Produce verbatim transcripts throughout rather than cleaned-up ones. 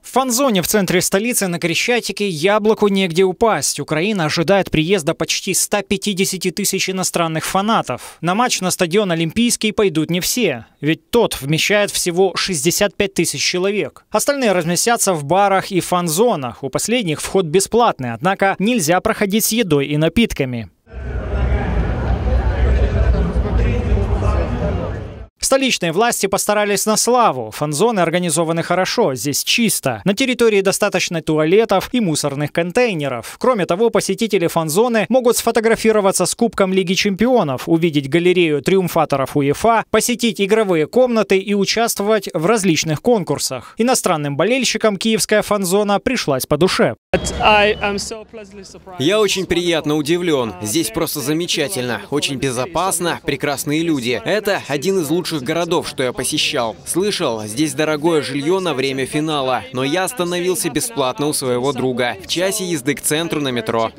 В фан-зоне в центре столицы на Крещатике яблоку негде упасть. Украина ожидает приезда почти ста пятидесяти тысяч иностранных фанатов. На матч на стадион Олимпийский пойдут не все, ведь тот вмещает всего шестьдесят пять тысяч человек. Остальные разместятся в барах и фан-зонах. У последних вход бесплатный, однако нельзя проходить с едой и напитками. Столичные власти постарались на славу. Фан-зоны организованы хорошо, здесь чисто. На территории достаточно туалетов и мусорных контейнеров. Кроме того, посетители фан-зоны могут сфотографироваться с Кубком Лиги Чемпионов, увидеть галерею триумфаторов УЕФА, посетить игровые комнаты и участвовать в различных конкурсах. Иностранным болельщикам киевская фан-зона пришлась по душе. Я очень приятно удивлен. Здесь просто замечательно. Очень безопасно, прекрасные люди. Это один из лучших городов, что я посещал. Слышал, здесь дорогое жилье на время финала, но я остановился бесплатно у своего друга. В часе езды к центру на метро.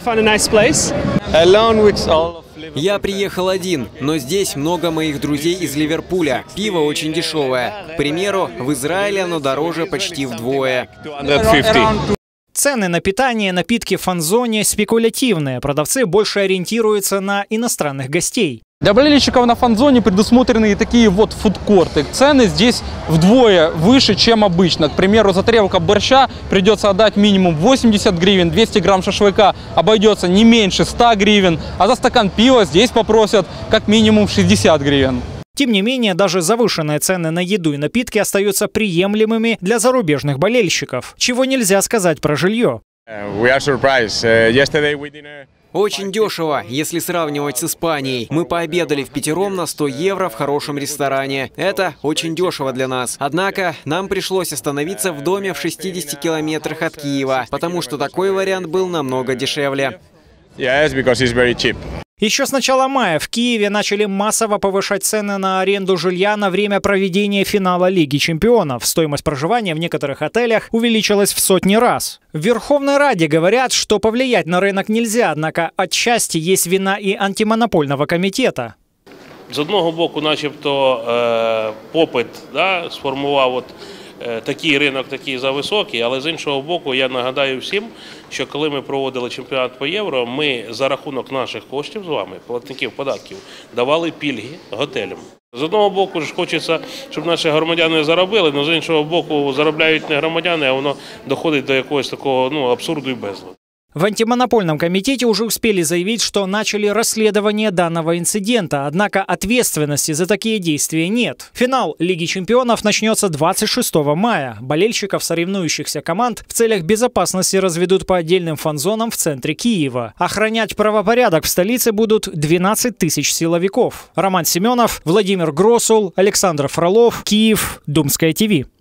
Я приехал один, но здесь много моих друзей из Ливерпуля. Пиво очень дешевое. К примеру, в Израиле оно дороже почти вдвое. Цены на питание, напитки в фан-зоне спекулятивные. Продавцы больше ориентируются на иностранных гостей. Для болельщиков на фан-зоне предусмотрены и такие вот фудкорты. Цены здесь вдвое выше, чем обычно. К примеру, за тарелку борща придется отдать минимум восемьдесят гривен, двести грамм шашлыка обойдется не меньше ста гривен, а за стакан пива здесь попросят как минимум шестьдесят гривен. Тем не менее, даже завышенные цены на еду и напитки остаются приемлемыми для зарубежных болельщиков, чего нельзя сказать про жилье. Очень дешево, если сравнивать с Испанией. Мы пообедали впятером на сто евро в хорошем ресторане. Это очень дешево для нас. Однако нам пришлось остановиться в доме в шестидесяти километрах от Киева, потому что такой вариант был намного дешевле. Еще с начала мая в Киеве начали массово повышать цены на аренду жилья на время проведения финала Лиги Чемпионов. Стоимость проживания в некоторых отелях увеличилась в сотни раз. В Верховной Раде говорят, что повлиять на рынок нельзя, однако отчасти есть вина и антимонопольного комитета. З одного боку, начебто, попит да, сформував от такий ринок, такий зависокий, але з іншого боку, я нагадаю всім, що коли ми проводили чемпіонат по євро, ми за рахунок наших коштів з вами, платників податків, давали пільги готелям. З одного боку ж хочеться, щоб наші громадяни заробили, але з іншого боку заробляють не громадяни, а воно доходить до якогось такого ну, абсурду і безладу. В антимонопольном комитете уже успели заявить, что начали расследование данного инцидента, однако ответственности за такие действия нет. Финал Лиги Чемпионов начнется двадцать шестого мая. Болельщиков соревнующихся команд в целях безопасности разведут по отдельным фан-зонам в центре Киева. Охранять правопорядок в столице будут двенадцать тысяч силовиков. Роман Семенов, Владимир Гросул, Александр Фролов, Киев, Думское ТВ.